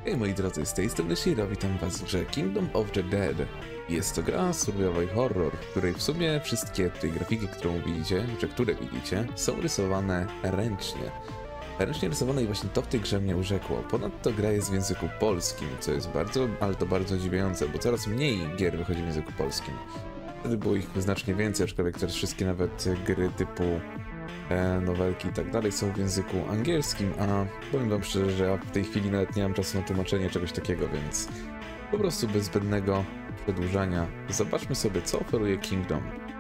Hej moi drodzy, z tej strony Shiro, witam was w grze Kingdom of the Dead. Jest to gra survival horror, w której w sumie wszystkie te grafiki, które widzicie, są rysowane ręcznie. Ręcznie rysowane i właśnie to w tej grze mnie urzekło. Ponadto gra jest w języku polskim, co jest bardzo dziwiające, bo coraz mniej gier wychodzi w języku polskim. Wtedy było ich znacznie więcej, aczkolwiek teraz wszystkie nawet gry typu nowelki i tak dalej są w języku angielskim, a powiem wam szczerze, że ja w tej chwili nawet nie mam czasu na tłumaczenie czegoś takiego, więc po prostu bez zbędnego przedłużania zobaczmy sobie, co oferuje Kingdom.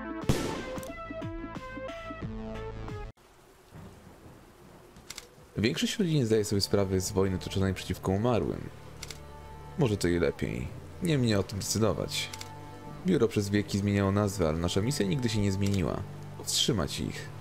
Większość ludzi nie zdaje sobie sprawy z wojny toczonej przeciwko umarłym. Może to i lepiej. Nie mnie o tym decydować. Biuro przez wieki zmieniało nazwę, ale nasza misja nigdy się nie zmieniła. Powstrzymać ich.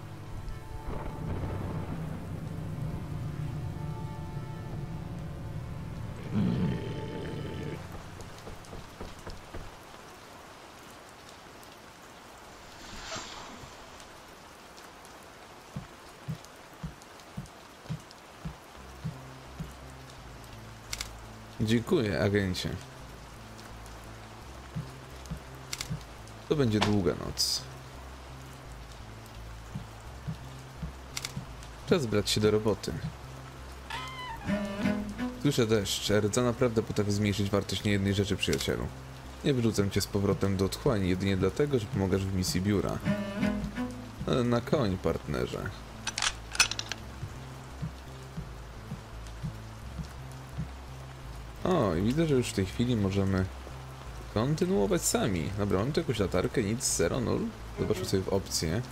Dziękuję, agencie. To będzie długa noc. Czas brać się do roboty. Słyszę deszcz, a rdza naprawdę potrafi zmniejszyć wartość niejednej rzeczy, przyjacielu. Nie wyrzucam cię z powrotem do otchłani jedynie dlatego, że pomagasz w misji biura. Ale na koń, partnerze. O, i widzę, że już w tej chwili możemy kontynuować sami. Dobra, mam tu jakąś latarkę, nic, 0, 0. Zobaczmy sobie w opcje.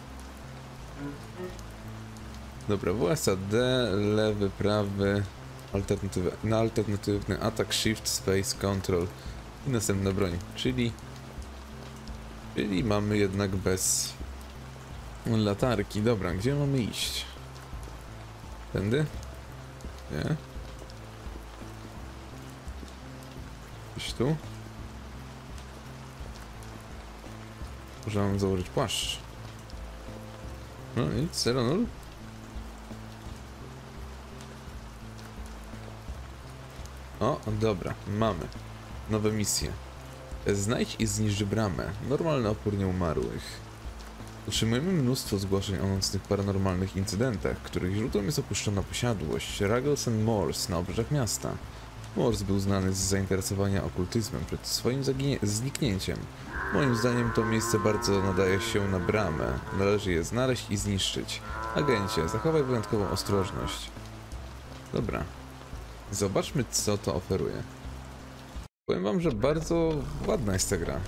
Dobra, WSAD, lewy, prawy, alternatywny atak, shift, space, control i następna broń, czyli mamy jednak bez latarki. Dobra, gdzie mamy iść? Tędy? Nie? Gdzieś tu? Może mam założyć płaszcz. No nic, 0, 0. O, dobra, mamy. Nowe misje. Znajdź i zniszcz bramę. Normalny opór nieumarłych. Otrzymujemy mnóstwo zgłoszeń o nocnych paranormalnych incydentach, których źródłem jest opuszczona posiadłość Ruggles and Moors na obrzeżach miasta. Moors był znany z zainteresowania okultyzmem przed swoim zniknięciem. Moim zdaniem to miejsce bardzo nadaje się na bramę. Należy je znaleźć i zniszczyć. Agencie, zachowaj wyjątkową ostrożność. Dobra. Zobaczmy, co to oferuje. Powiem wam, że bardzo ładna jest ta gra.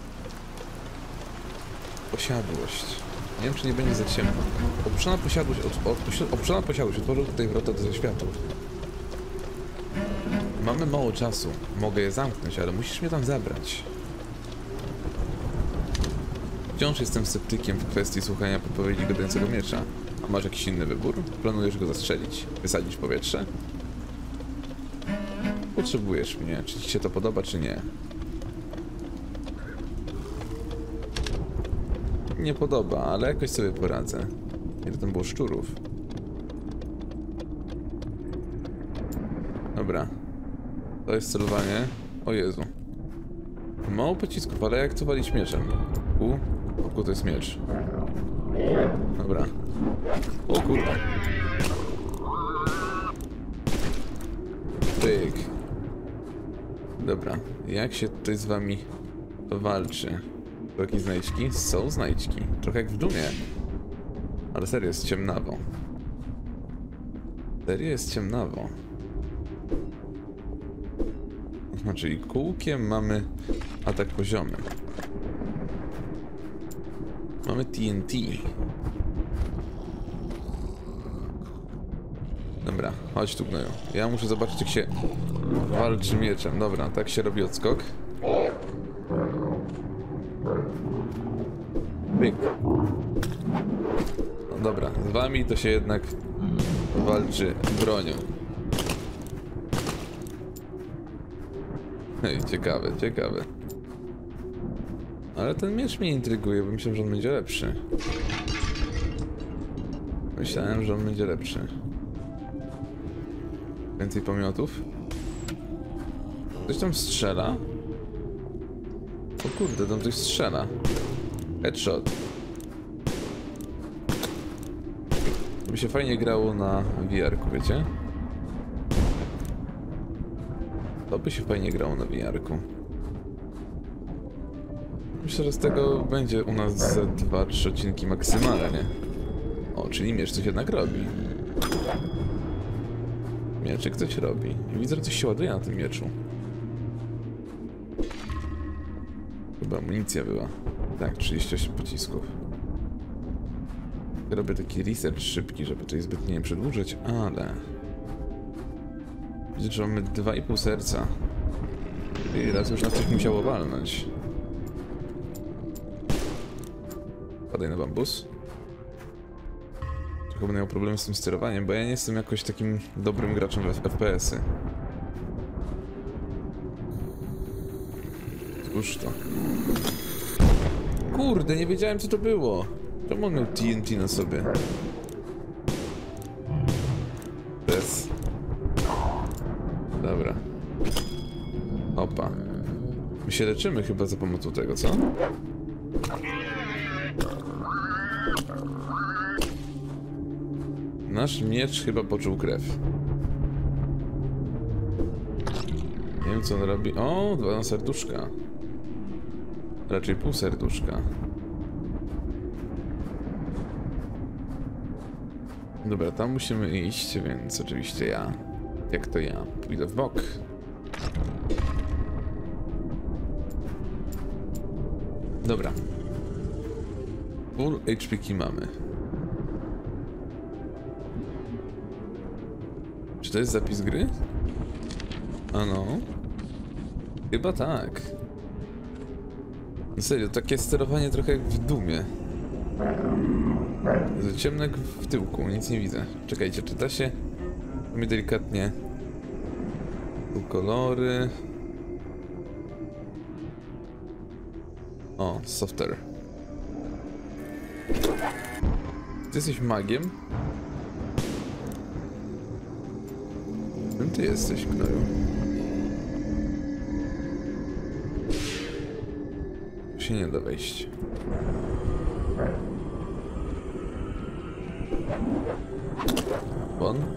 Posiadłość. Nie wiem, czy nie będzie za ciemno. Opuszczona posiadłość otworzył tutaj wrota do zaświatów. Mamy mało czasu. Mogę je zamknąć, ale musisz mnie tam zabrać. Wciąż jestem sceptykiem w kwestii słuchania podpowiedzi gadającego miecza. A masz jakiś inny wybór? Planujesz go zastrzelić? Wysadzić w powietrze? Potrzebujesz mnie. Czy ci się to podoba, czy nie? Nie podoba, ale jakoś sobie poradzę. Ile tam było szczurów? Dobra. To jest celowanie. O Jezu. Mało pocisków, ale jak to walić mieczem? O, to jest miecz. Dobra. O kurde. Pyk. Dobra. Jak się tutaj z wami walczy? To jakieś znajdźki? Są znajdźki. Trochę jak w Dumie. Ale serio jest ciemnawo. Serio jest ciemnawo. Czyli kółkiem mamy atak poziomy. Mamy TNT. Dobra, chodź tu, gnoju. Ja muszę zobaczyć, jak się walczy mieczem. Dobra, tak się robi odskok. Pyk. No dobra, z wami to się jednak walczy bronią. Hej, ciekawe, ciekawe. Ale ten miecz mnie intryguje, bo myślałem, że on będzie lepszy. Myślałem, że on będzie lepszy. Więcej pomiotów. Ktoś tam strzela? O kurde, tam ktoś strzela. Headshot. By się fajnie grało na VR-ku, wiecie? To by się fajnie grało na VR-ku. Myślę, że z tego będzie u nas ze 2-3 odcinki maksymalnie. O, czyli miecz coś jednak robi. Mieczyk coś robi. I widzę, że coś się ładuje na tym mieczu. Chyba amunicja była. Tak, 38 pocisków. Robię taki research szybki, żeby tutaj zbytnio nie przedłużyć, ale... Widzę, że mamy 2,5 serca. I raz już na coś musiało walnąć. Padaj na bambus. Trochę będę miał problemy z tym sterowaniem, bo ja nie jestem jakoś takim dobrym graczem w FPS-y. Cóż to? Kurde, nie wiedziałem co to było. Czemu on miał TNT na sobie? Bez. Dobra. Opa. My się leczymy chyba za pomocą tego, co? Nasz miecz chyba poczuł krew. Nie wiem co on robi. O, 2 serduszka. Raczej pół serduszka. Dobra, tam musimy iść, więc oczywiście ja. Jak to ja? Pójdę w bok. Dobra. Full HP mamy. Czy to jest zapis gry? Ano. Chyba tak. Serio, takie sterowanie trochę jak w Doomie. Ciemno jak w tyłku, nic nie widzę. Czekajcie, czy da się... Mi delikatnie... Tu kolory... O, software. Ty jesteś magiem? Kim ty jesteś, gnoju? Tu się nie da wejść. Bon?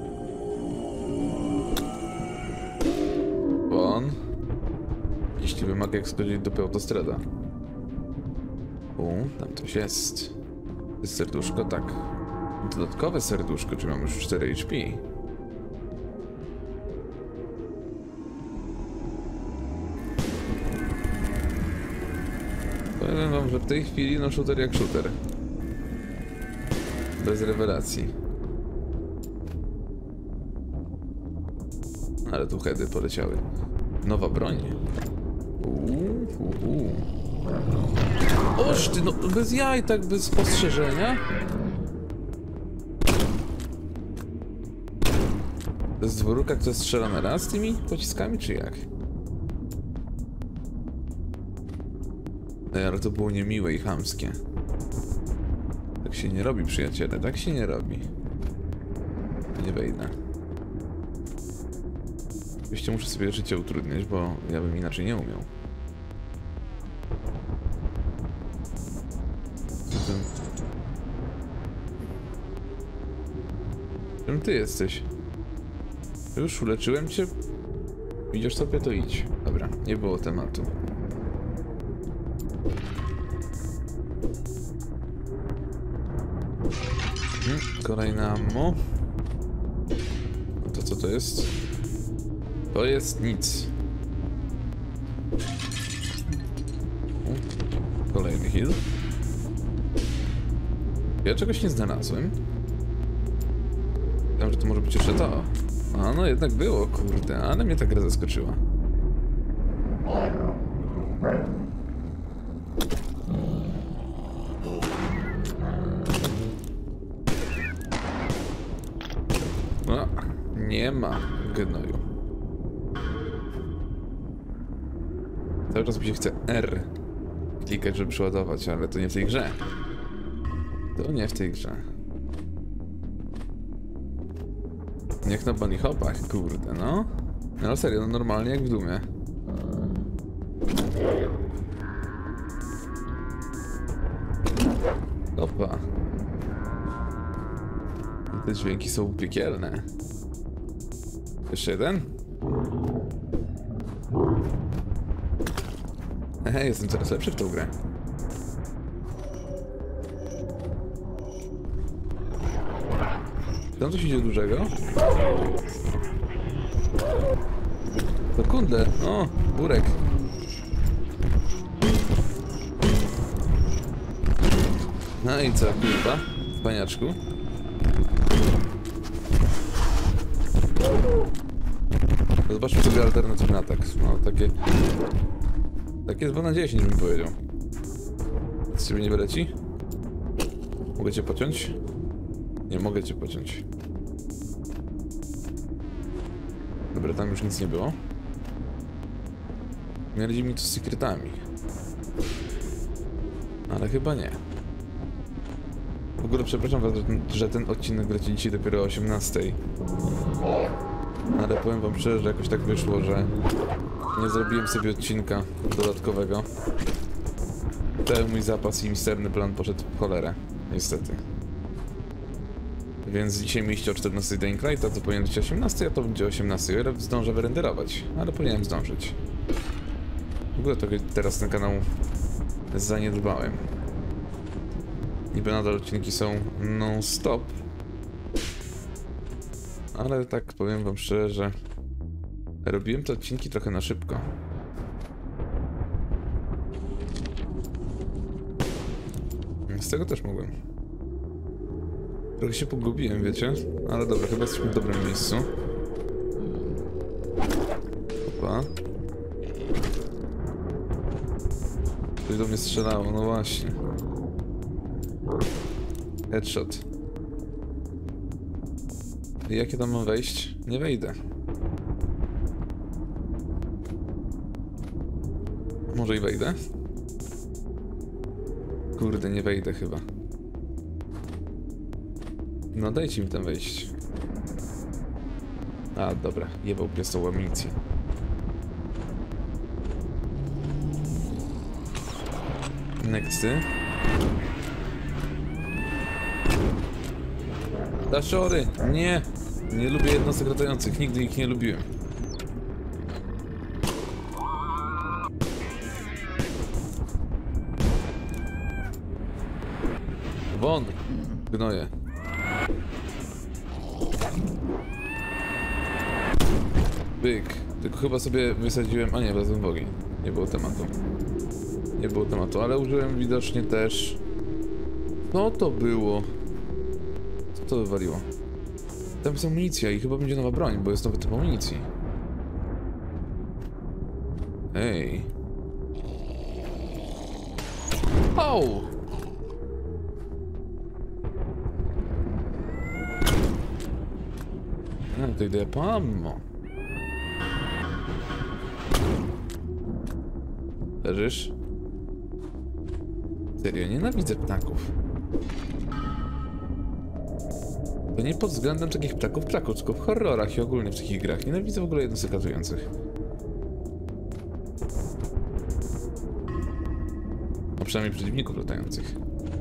Bon? Jeśli by mag jak skoczyć do autostrada. Tam coś jest. To jest serduszko, tak. Dodatkowe serduszko, czy mam już 4 HP? Powiem wam, że w tej chwili no shooter jak shooter. Bez rewelacji. Ale tu heady poleciały. Nowa broń. Oż ty, no bez jaj, tak bez spostrzeżenia. To jest dwórka, kto strzela na raz tymi pociskami, czy jak? Ale to było niemiłe i chamskie. Tak się nie robi, przyjaciele, tak się nie robi. Nie wejdę. Oczywiście muszę sobie życie utrudniać, bo ja bym inaczej nie umiał. Czym ty jesteś? Już uleczyłem cię? Idziesz sobie, to idź. Dobra, nie było tematu. Kolejne ammo. To co to jest? To jest nic. Kolejny heal. Ja czegoś nie znalazłem. Wiem, że to może być jeszcze to. A no jednak było, kurde, ale mnie ta gra zaskoczyła. No, nie ma gnoju. Cały czas mi się chce R klikać, żeby przeładować, ale to nie w tej grze. To nie w tej grze. Niech na bunny hopach, kurde, no. No serio, no normalnie jak w Dumie. Opa. I te dźwięki są piekielne. Jeszcze jeden? Jestem coraz lepszy w tą grę. Tam coś idzie dużego? To kundle. O, burek. No i co, kurwa? Paniaczku. Zobaczmy sobie alternatywny atak. No, takie... Takie jest 2 na 10, bym powiedział. Z ciebie nie wyleci? Mogę cię pociąć? Nie mogę cię pociąć. Dobra, tam już nic nie było. Mieli mi to z sekretami. Ale chyba nie. W ogóle przepraszam was, że ten odcinek leci dzisiaj dopiero o 18. Ale powiem wam szczerze, że jakoś tak wyszło, że nie zrobiłem sobie odcinka dodatkowego. Cały mój zapas i misterny plan poszedł w cholerę, niestety. Więc dzisiaj mieliście o 14 Dying Light, a to powinien być 18, a to będzie 18, o ile zdążę wyrenderować, ale powinienem zdążyć. W ogóle trochę teraz ten kanał zaniedbałem. Niby nadal odcinki są non-stop, ale tak powiem wam szczerze, że robiłem te odcinki trochę na szybko. Z tego też mogłem. Trochę się pogubiłem, wiecie? Ale dobra, chyba jesteśmy w dobrym miejscu. Opa. Coś do mnie strzelało, no właśnie. Headshot. I jak ja tam mam wejść? Nie wejdę. Może i wejdę? Kurde, nie wejdę chyba. No dajcie mi tam wejść. A, dobra, jebał mnie z tą amunicję. Nexty. Daszory! Nie! Nie lubię jednostek latających, nigdy ich nie lubiłem. Won! Gnoje. Byk. Tylko chyba sobie wysadziłem... A nie, wlazłem w ogień. Nie było tematu. Nie było tematu, ale użyłem widocznie też... Co to było? Co to wywaliło? Tam jest amunicja i chyba będzie nowa broń, bo jest nowy typ amunicji. Ej. Au! To idę po ammo. Leżysz? Serio, nienawidzę ptaków. To nie pod względem takich ptaków, tylko w horrorach i ogólnie w takich grach. Nienawidzę w ogóle jednostek latających. No przynajmniej przeciwników latających.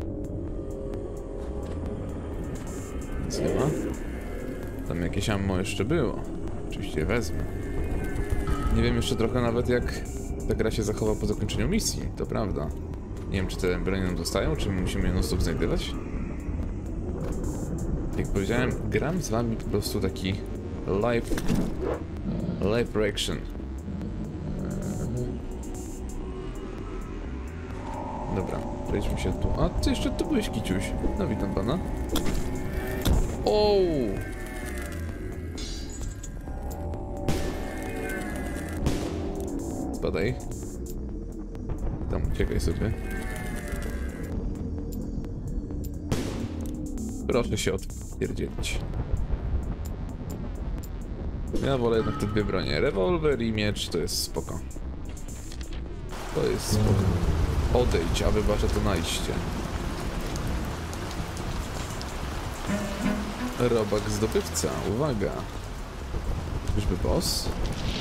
Nic nie ma. Tam jakieś ammo jeszcze było. Oczywiście je wezmę. Nie wiem jeszcze trochę nawet jak ta gra się zachowa po zakończeniu misji, to prawda. Nie wiem, czy te bronie nam dostają, czy musimy je non-stop znajdywać. Jak powiedziałem, gram z wami po prostu taki live reaction. Dobra, przejdźmy się tu. A ty jeszcze tu byłeś, Kiciuś. No witam pana. Ooo! Spadaj. Tam uciekaj sobie. Proszę się odpierdzielić. Ja wolę jednak te dwie bronie. Rewolwer i miecz to jest spoko. To jest spoko. Odejdź, a wybaczę to najście. Robak zdobywca, uwaga. Już czyżby boss?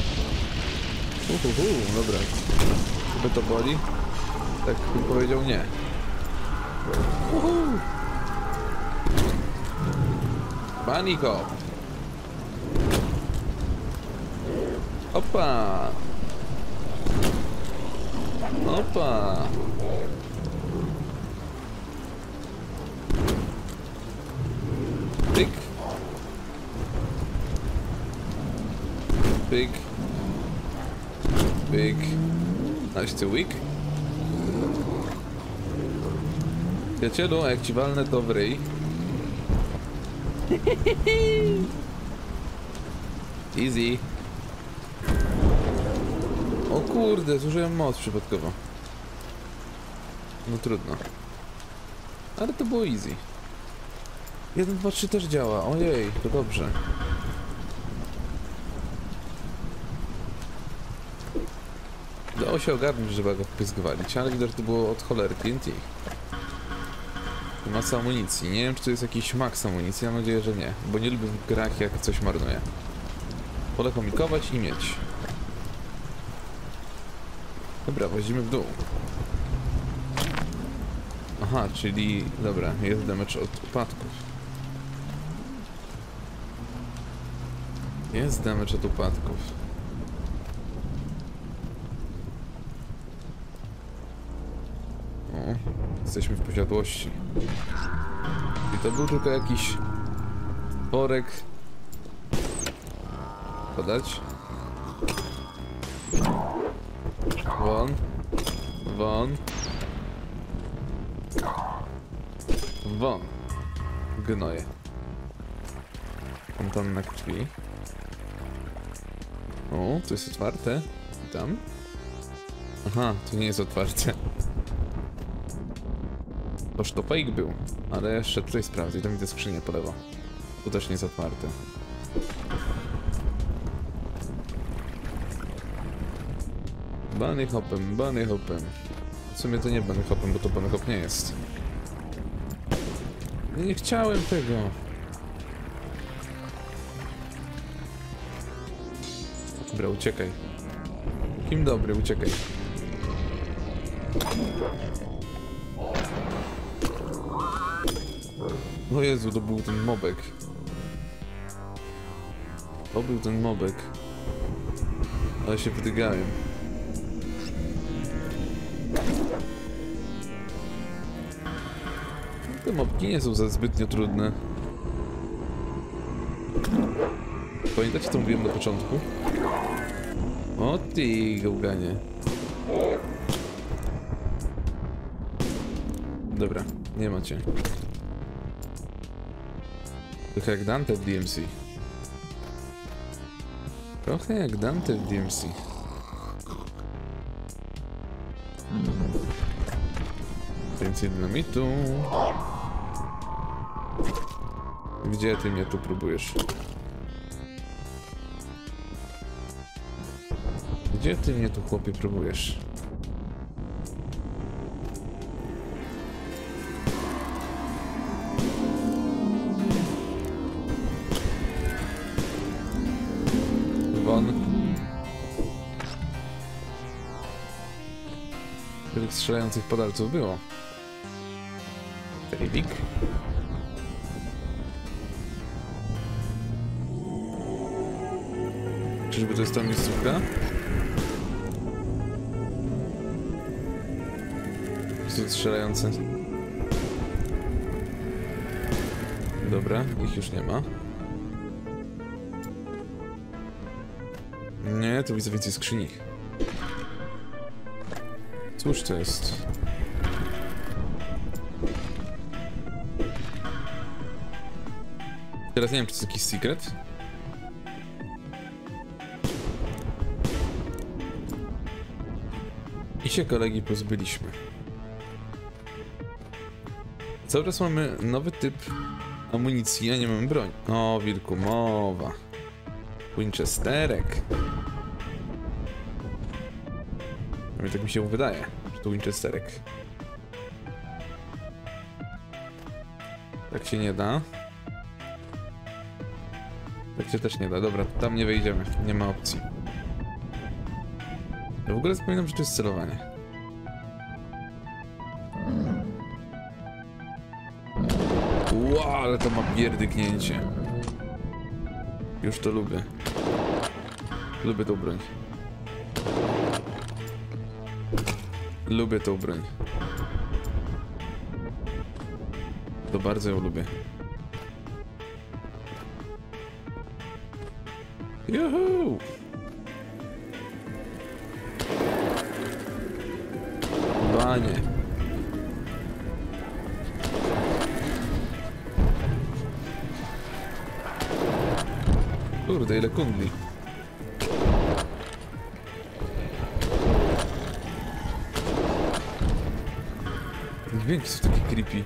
Dobra. Chyba to boli? Tak bym powiedział nie. Baniko! Opa! Opa! Pyk! Pyk! Pyk! Nice to weak. Przyjacielu, a jak ci walnę to w ryj. Easy. O kurde, zużyłem moc przypadkowo. No trudno. Ale to było easy. 1, 2, 3 też działa. Ojej, to dobrze. Dało się ogarnąć, żeby go pyzgwalić, ale widać, że to było od cholery TNT. Masa amunicji. Nie wiem, czy to jest jakiś max amunicji, mam nadzieję, że nie. Bo nie lubię w grach, jak coś marnuje. Pole chomikować i mieć. Dobra, włazimy w dół. Aha, czyli... Dobra, jest damage od upadków. Jest damage od upadków. O, jesteśmy w posiadłości. I to był tylko jakiś worek. Podać. Won. Won. Won. Gnoje. Fontanna krwi. O, to jest otwarte. I tam. Aha, to nie jest otwarte. Toż to fake był. Ale jeszcze tutaj sprawdzę. I tam widzę skrzynię po lewo. Tu też nie jest otwarte. Bunny hopem, bunny hopem. W sumie to nie bunny hopem, bo to bunny hop nie jest. Nie chciałem tego. Dobra, uciekaj. Kim dobry, uciekaj. O Jezu, to był ten mobek. To był ten mobek. Ale się wydygałem. Te mobki nie są za zbytnio trudne. Pamiętacie, co mówiłem na początku? O ty, gałganie. Dobra, nie macie. Trochę jak Dante w DMC. Trochę jak Dante w DMC. Więcej dynamitu. Gdzie ty mnie tu próbujesz? Gdzie ty mnie tu, chłopie, próbujesz? Won. Tych strzelających podalców było. Telewik. Czyżby to jest ta miejscówka? Są strzelające. Dobra, ich już nie ma. Nie, tu widzę więcej skrzyni. Cóż to jest? Teraz nie wiem, czy to jest jakiś secret. I się kolegi pozbyliśmy. Cały czas mamy nowy typ amunicji, a nie mamy broń. O, wilku, mowa. Winchesterek. A tak mi się wydaje, że to Winchesterek. Tak się nie da. Tak się też nie da. Dobra, tam nie wejdziemy. Nie ma opcji. Ja w ogóle zapominam, że to jest celowanie. Wow, ale to ma pierdyknięcie. Już to lubię. Lubię tą broń. Lubię tą broń. To bardzo ją lubię. Juhu! Banie. Kurde, ile kundli. Dźwięki są takie creepy.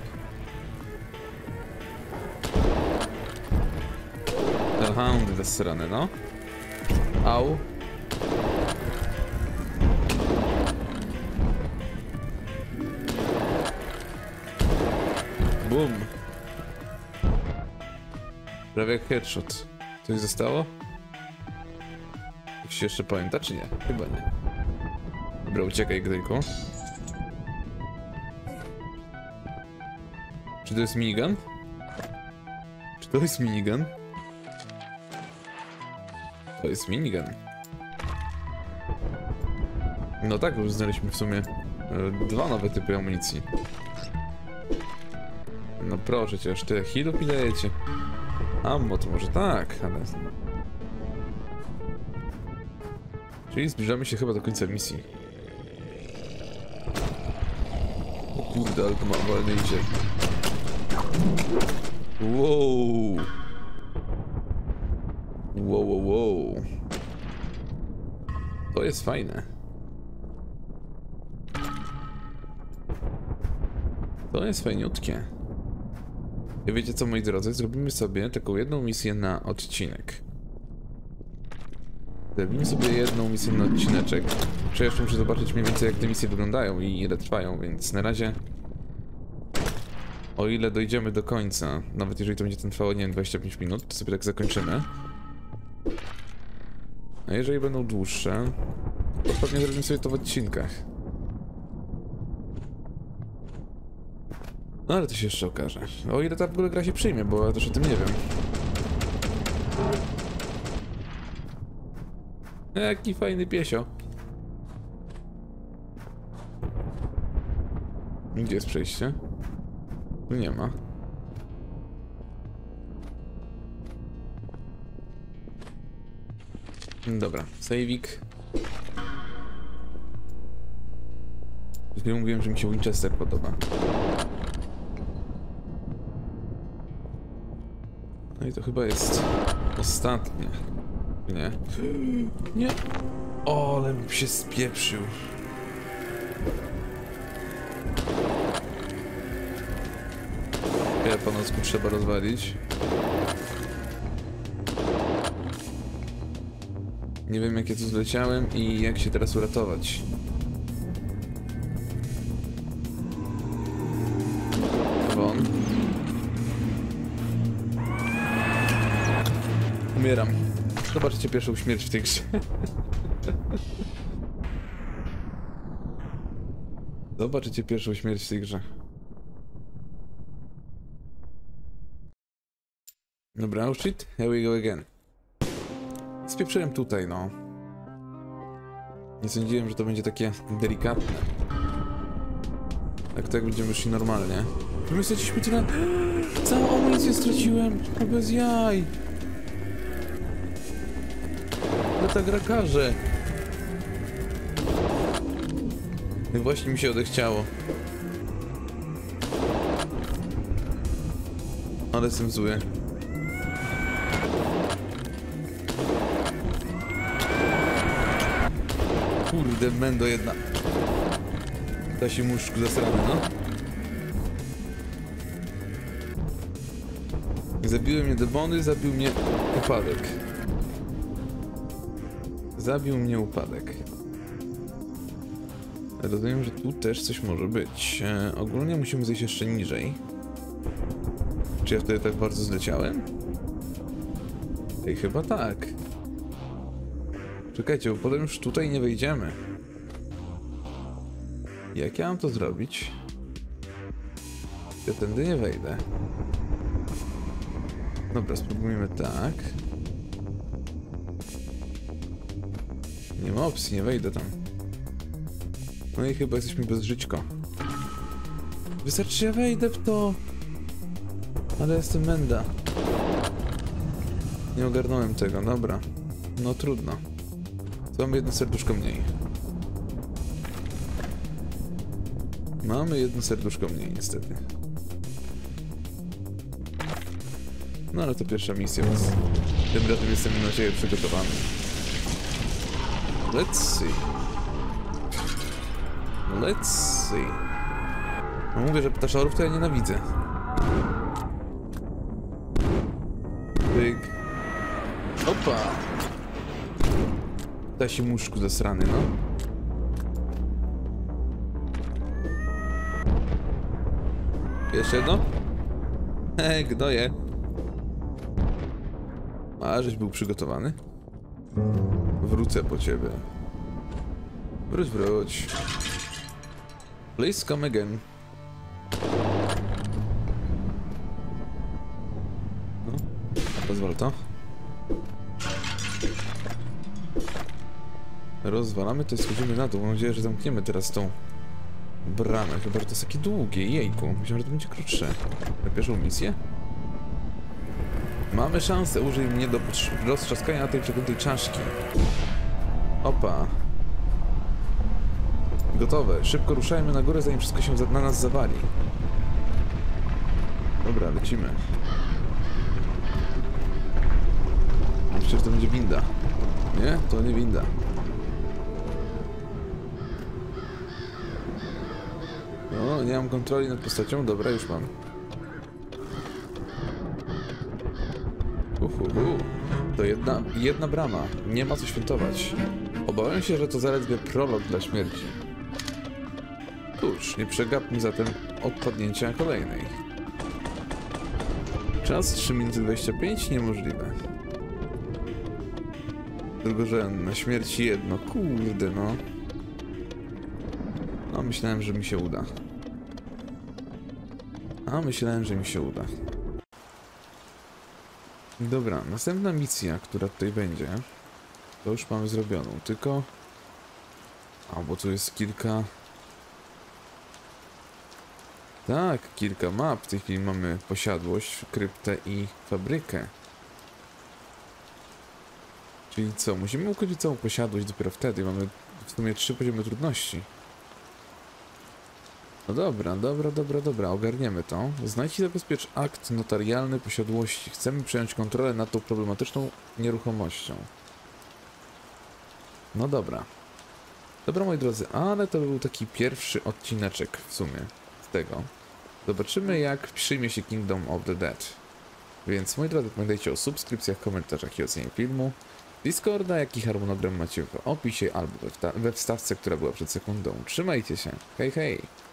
Hellhoundy te srane, no. Au. Boom. Prawie jak headshot. Coś zostało? Jak się jeszcze pamięta, czy nie? Chyba nie. Dobra, uciekaj, Gdejku. Czy to jest minigun? Czy to jest minigun? To jest minigun. No tak, już znaleźliśmy w sumie dwa nowe typy amunicji. No proszę cię, aż tyle healów mi dajecie. Ammo to może tak, ale... Czyli zbliżamy się chyba do końca misji. O kurde, ale to ma wolny idzie. Wow. Wow, wow, wow. To jest fajne. To jest fajniutkie. I wiecie co, moi drodzy? Zrobimy sobie taką jedną misję na odcinek. Zrobimy sobie jedną misję na odcineczek. Czy jeszcze muszę zobaczyć mniej więcej, jak te misje wyglądają i ile trwają, więc na razie... O ile dojdziemy do końca, nawet jeżeli to będzie ten trwało, nie wiem, 25 minut, to sobie tak zakończymy. A jeżeli będą dłuższe, to pewnie zrobimy sobie to w odcinkach. No ale to się jeszcze okaże. O ile ta w ogóle gra się przyjmie, bo ja też o tym nie wiem. Jaki fajny piesio. Gdzie jest przejście? Tu nie ma. Dobra, saveik. Już mówiłem, że mi się Winchester podoba. No i to chyba jest ostatnie. Nie? Nie! O, ale mi się spieprzył. Ja po nocku trzeba rozwalić. Nie wiem, jak ja tu zleciałem i jak się teraz uratować. Won. Umieram. Zobaczcie pierwszą śmierć w tej grze. Zobaczycie pierwszą śmierć w tej grze. Dobra, oh shit, here we go again. Spieprzyłem tutaj, no. Nie sądziłem, że to będzie takie delikatne. Tak będziemy szli normalnie. My jesteśmy tyle... Całą amunicję straciłem, to bez jaj. No ta gra każe. I właśnie mi się odechciało. Ale jestem zły. Kurde, mendo jedna. Da się muszku zasrany, no. Zabiły mnie demony, zabił mnie upadek. Zabił mnie upadek. Rozumiem, że tu też coś może być. Ogólnie musimy zejść jeszcze niżej. Czy ja wtedy tak bardzo zleciałem? Ej, chyba tak. Czekajcie, bo potem już tutaj nie wejdziemy. Jak ja mam to zrobić? Ja tędy nie wejdę. Dobra, spróbujmy tak. Nie ma opcji, nie wejdę tam. No i chyba jesteśmy bez żyćko. Wystarczy, że ja wejdę w to. Ale jestem menda. Nie ogarnąłem tego, dobra. No trudno. To mamy jedno serduszko mniej. Mamy jedno serduszko mniej, niestety. No ale to pierwsza misja, więc tym razem jestem na nadzieję przygotowany. Let's see. Let's see. No mówię, że ptaszorów to ja nienawidzę. Pyk. Opa! Tasi muszku zasrany, no. Jeszcze jedno? Gnoje. A, żeś był przygotowany? Wrócę po ciebie. Wróć, wróć. Please come again. No, rozwal to. Rozwalamy to i schodzimy na dół. Mam nadzieję, że zamkniemy teraz tą bramę. Chyba, że to jest takie długie. Jejku. Myślałem, że to będzie krótsze. Na pierwszą misję? Mamy szansę. Użyj mnie do roztrzaskania tej przeklętej czaszki. Opa. Gotowe. Szybko ruszajmy na górę, zanim wszystko się na nas zawali. Dobra, lecimy. Myślę, że to będzie winda. Nie? To nie winda. O, nie mam kontroli nad postacią. Dobra, już mam. To jedna brama. Nie ma co świętować. Obawiam się, że to zaledwie prolog dla śmierci. Cóż, nie przegapmy zatem odpadnięcia kolejnej. Czas 3 minuty 25? Niemożliwe. Drugorzędne, śmierci jedno. Kurde, no. No, myślałem, że mi się uda. Dobra, następna misja, która tutaj będzie, to już mamy zrobioną, tylko... A, bo tu jest kilka... Tak, kilka map. W tej chwili mamy posiadłość, kryptę i fabrykę. Czyli co? Musimy ukończyć całą posiadłość dopiero wtedy. Mamy w sumie 3 poziomy trudności. No dobra, ogarniemy to. Znajdź i zabezpiecz akt notarialny posiadłości. Chcemy przejąć kontrolę nad tą problematyczną nieruchomością. No dobra. Dobra, moi drodzy, ale to był taki pierwszy odcineczek w sumie z tego. Zobaczymy, jak przyjmie się Kingdom of the Dead. Więc, moi drodzy, pamiętajcie o subskrypcjach, komentarzach i ocenie filmu. Discorda, jak i harmonogram macie w opisie albo we wstawce, która była przed sekundą. Trzymajcie się. Hej, hej!